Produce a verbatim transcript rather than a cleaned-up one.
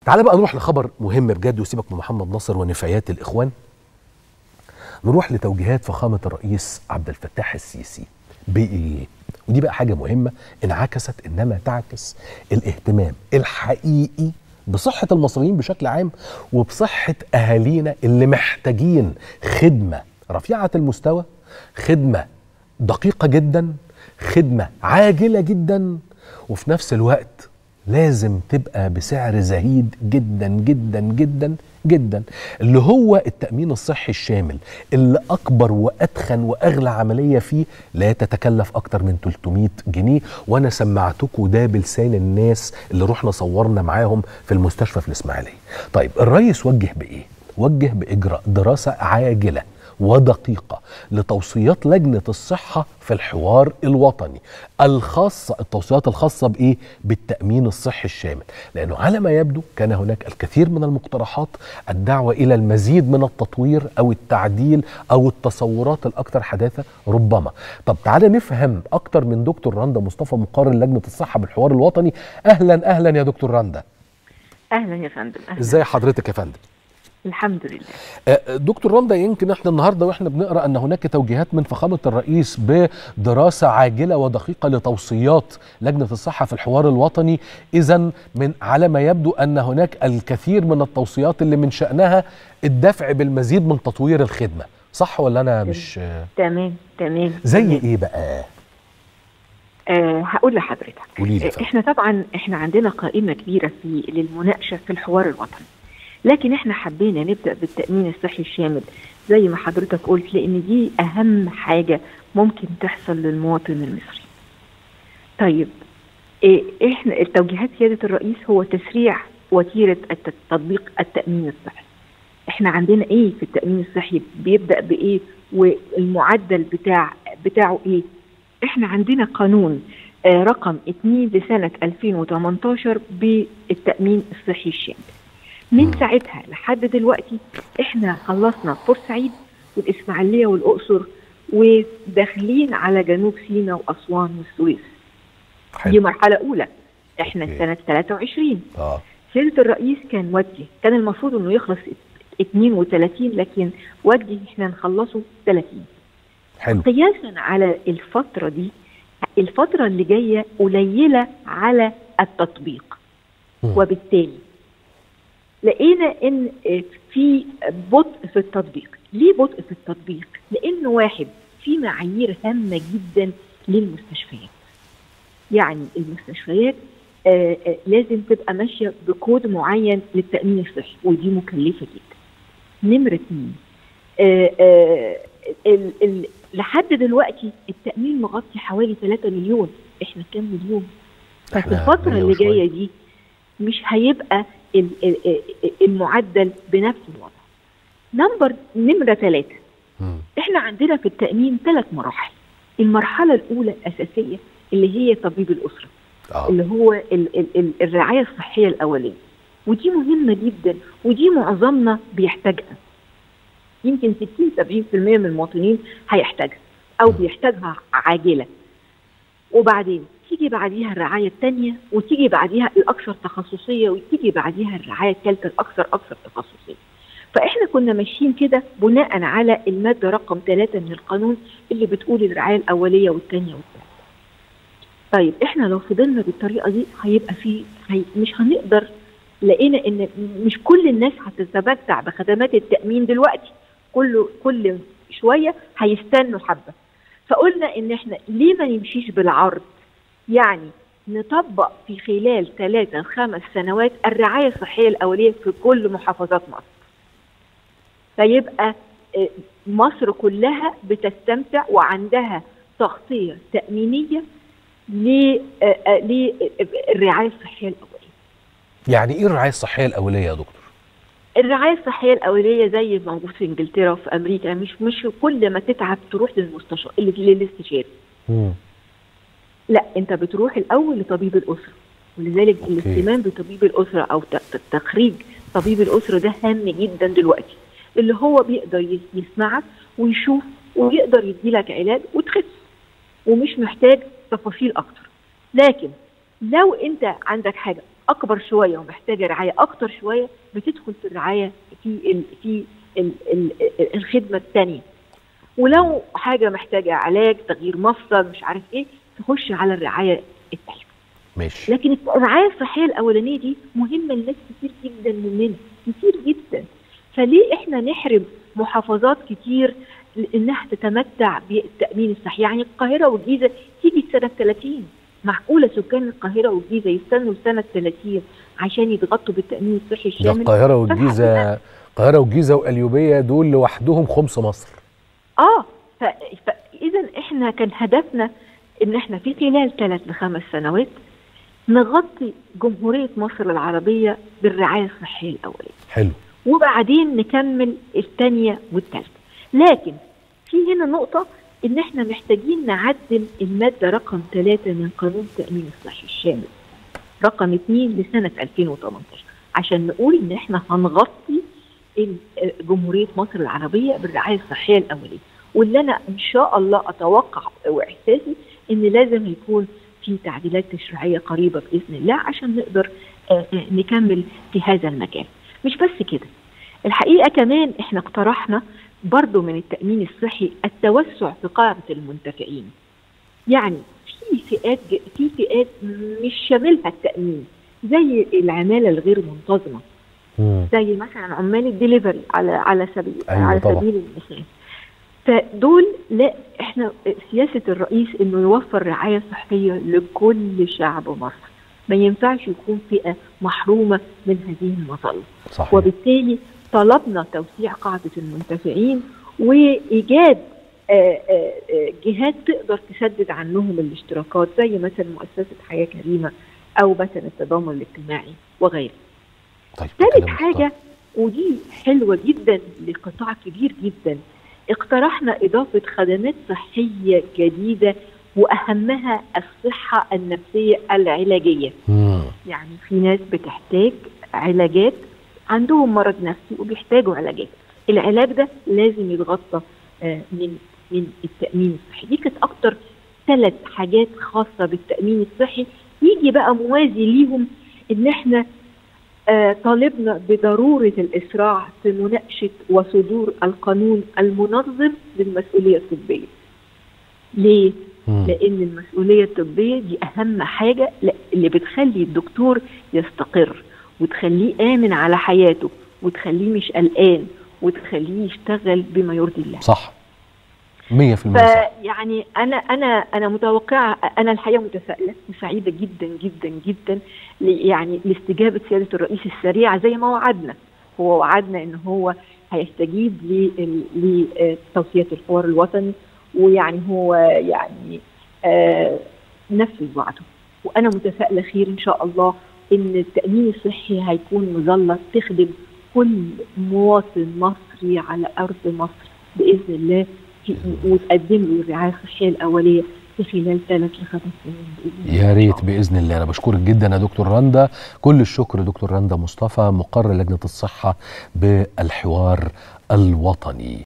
تعال بقى نروح لخبر مهم بجد، وسيبك من محمد ناصر ونفايات الإخوان. نروح لتوجيهات فخامة الرئيس عبد الفتاح السيسي بإيه؟ ودي بقى حاجة مهمة انعكست، إنما تعكس الاهتمام الحقيقي بصحة المصريين بشكل عام وبصحة أهالينا اللي محتاجين خدمة رفيعة المستوى، خدمة دقيقة جدا، خدمة عاجلة جدا، وفي نفس الوقت لازم تبقى بسعر زهيد جدا جدا جدا جدا، اللي هو التأمين الصحي الشامل، اللي أكبر وأدخن وأغلى عملية فيه لا تتكلف أكتر من ثلاثمائة جنيه. وأنا سمعتكم ده بلسان الناس اللي رحنا صورنا معاهم في المستشفى في الإسماعيلية. طيب الرئيس وجه بإيه؟ وجه بإجراء دراسة عاجلة ودقيقة لتوصيات لجنة الصحة في الحوار الوطني الخاصة، التوصيات الخاصة بإيه؟ بالتأمين الصحي الشامل، لأنه على ما يبدو كان هناك الكثير من المقترحات الدعوة إلى المزيد من التطوير أو التعديل أو التصورات الأكثر حداثة ربما. طب تعالى نفهم أكتر من دكتور رندا مصطفى، مقرر لجنة الصحة بالحوار الوطني. أهلا أهلا يا دكتور رندا. أهلا يا فندم. أهلا. إزاي حضرتك يا فندم؟ الحمد لله. دكتور رندا، يمكن احنا النهارده واحنا بنقرا ان هناك توجيهات من فخامه الرئيس بدراسه عاجله ودقيقه لتوصيات لجنه الصحه في الحوار الوطني، اذا من على ما يبدو ان هناك الكثير من التوصيات اللي من شانها الدفع بالمزيد من تطوير الخدمه، صح ولا انا مش تمام؟ تمام. زي تمام. ايه بقى؟ أه هقول لحضرتك. قولي لي. احنا طبعا احنا عندنا قائمه كبيره في للمناقشه في الحوار الوطني، لكن احنا حبينا نبدأ بالتأمين الصحي الشامل زي ما حضرتك قلت، لأن دي أهم حاجة ممكن تحصل للمواطن المصري. طيب إيه احنا التوجيهات سيادة الرئيس هو تسريع وتيرة تطبيق التأمين الصحي. احنا عندنا ايه في التأمين الصحي؟ بيبدأ بإيه والمعدل بتاع بتاعه ايه؟ احنا عندنا قانون آه رقم اتنين لسنة ألفين وتمنتاشر بالتأمين الصحي الشامل. من ساعتها لحد دلوقتي احنا خلصنا بورسعيد والاسماعيليه والاقصر وداخلين على جنوب سيناء واسوان والسويس. حلو. دي مرحله اولى. احنا أوكي. سنه ثلاثة وعشرين اه سياده الرئيس كان وجه، كان المفروض انه يخلص اتنين وتلاتين، لكن وجه احنا نخلصه ثلاثين. حلو. قياسا على الفتره دي، الفتره اللي جايه قليله على التطبيق، م. وبالتالي لقينا ان في بطء في التطبيق. ليه بطء في التطبيق؟ لانه واحد، في معايير هامه جدا للمستشفيات. يعني المستشفيات آآ آآ لازم تبقى ماشيه بكود معين للتامين الصحي، ودي مكلفه جدا. نمره اثنين، ال ال لحد دلوقتي التامين مغطي حوالي ثلاثة مليون، احنا كام مليون؟ ففي الفتره اللي جايه دي مش هيبقى المعدل بنفس الوضع. نمبر نمرة ثلاثة، احنا عندنا في التأمين ثلاث مراحل. المرحلة الأولى الأساسية اللي هي طبيب الأسرة، آه. اللي هو ال ال ال الرعاية الصحية الأولية، ودي مهمة جدا، ودي معظمنا بيحتاجها. يمكن ستين سبعين بالمئة من المواطنين هيحتاجها أو بيحتاجها عاجلة. وبعدين تيجي بعديها الرعاية الثانية، وتيجي بعديها الأكثر تخصصية، وتيجي بعديها الرعاية الثالثة الأكثر أكثر تخصصية. فإحنا كنا ماشيين كده بناء على المادة رقم ثلاثة من القانون اللي بتقول الرعاية الأولية والثانية والثالثة. طيب إحنا لو فضلنا بالطريقة دي هيبقى في هي مش هنقدر. لقينا إن مش كل الناس هتتمتع بخدمات التأمين دلوقتي، كل كل شوية هيستنوا حبة. فقلنا إن إحنا ليه ما نمشيش بالعرض؟ يعني نطبق في خلال ثلاثة خمس سنوات الرعاية الصحية الأولية في كل محافظات مصر، فيبقى مصر كلها بتستمتع وعندها تغطية تأمينية للرعاية الصحية الأولية. يعني إيه الرعاية الصحية الأولية يا دكتور؟ الرعاية الصحية الأولية زي موجود في إنجلترا وفي أمريكا، مش مش كل ما تتعب تروح للمستشفى للاستشاري. امم لا، انت بتروح الاول لطبيب الاسره، ولذلك أوكي. الاهتمام بطبيب الاسره او تخريج طبيب الاسره ده هام جدا دلوقتي، اللي هو بيقدر يسمعك ويشوف ويقدر يديلك علاج وتخس، ومش محتاج تفاصيل اكتر. لكن لو انت عندك حاجه اكبر شويه ومحتاجه رعايه اكتر شويه بتدخل في الرعايه في ال في ال ال الخدمه الثانيه. ولو حاجه محتاجه علاج، تغيير مفصل، مش عارف ايه، تخش على الرعايه الثالثه. ماشي. لكن الرعايه الصحيه الاولانيه دي مهمه لناس كتير جدا مننا، كتير جدا. فليه احنا نحرم محافظات كتير انها تتمتع بالتامين الصحي؟ يعني القاهره والجيزه تيجي سنه ثلاثين، معقوله سكان القاهره والجيزه يستنوا سنه ثلاثين عشان يتغطوا بالتامين الصحي الشامل؟ القاهره والجيزه القاهره والجيزه والقليوبيه دول لوحدهم خمس مصر. اه فاذا احنا كان هدفنا ان احنا في خلال ثلاث لخمس سنوات نغطي جمهوريه مصر العربيه بالرعايه الصحيه الاوليه. حلو. وبعدين نكمل الثانيه والثالثه. لكن في هنا نقطه، ان احنا محتاجين نعدل الماده رقم ثلاثة من قانون التامين الصحي الشامل رقم اثنين لسنه ألفين وثمانية عشر عشان نقول ان احنا هنغطي جمهوريه مصر العربيه بالرعايه الصحيه الاوليه. واللي انا ان شاء الله اتوقع واحساسي ان لازم يكون في تعديلات تشريعيه قريبه باذن الله عشان نقدر نكمل في هذا المجال. مش بس كده، الحقيقه كمان احنا اقترحنا برضو من التامين الصحي التوسع في قاعده المنتفعين. يعني في فئات في فئات مش شاملها التامين، زي العماله الغير منتظمه، زي مثلا عمال الدليفري على على سبيل أيوة على طبعا. سبيل المثال. فدول لا، احنا سياسه الرئيس انه يوفر رعايه صحيه لكل شعب مصر، ما ينفعش يكون فئه محرومه من هذه المظله. صحيح. وبالتالي طلبنا توسيع قاعده المنتفعين وايجاد آآ آآ جهات تقدر تسدد عنهم الاشتراكات، زي مثلا مؤسسه حياه كريمه او مثلا التضامن الاجتماعي وغيره. طيب ثالث حاجه ودي حلوه جدا لقطاع كبير جدا، اقترحنا اضافه خدمات صحيه جديده واهمها الصحه النفسيه العلاجيه. مم. يعني في ناس بتحتاج علاجات، عندهم مرض نفسي وبيحتاجوا علاجات، العلاج ده لازم يتغطى من من التامين الصحي. دي كانت اكتر ثلاث حاجات خاصه بالتامين الصحي. يجي بقى موازي ليهم ان احنا آه طالبنا بضروره الاسراع في مناقشه وصدور القانون المنظم للمسؤوليه الطبيه. ليه؟ مم. لان المسؤوليه الطبيه دي اهم حاجه اللي بتخلي الدكتور يستقر وتخليه امن على حياته وتخليه مش قلقان وتخليه يشتغل بما يرضي الله. صح. مية في المية صح. يعني انا انا انا متوقعه، انا الحقيقه متفائله وسعيده جدا جدا جدا يعني لاستجابه سياده الرئيس السريعه زي ما وعدنا. هو وعدنا ان هو هيستجيب لتوصيات الحوار الوطني، ويعني هو يعني آه نفذ وعده. وانا متفائله خير ان شاء الله ان التامين الصحي هيكون مظله تخدم كل مواطن مصري على ارض مصر باذن الله، وتقدم له الرعايه الصحيه الاوليه في خلال ثلاث لخمس سنين. يا ريت باذن الله. انا بشكرك جدا يا دكتور رندا، كل الشكر دكتور رندا مصطفى، مقرر لجنه الصحه بالحوار الوطني.